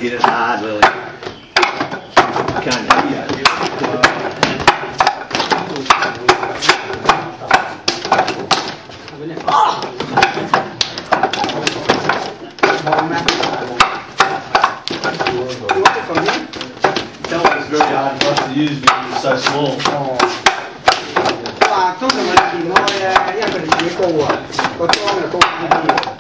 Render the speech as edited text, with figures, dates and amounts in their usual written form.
get it hard, Lily. Can't you? Yeah. Tell it was very hard for us to use because it's so small. Thông thường là chỉ nói per il tuo, con là con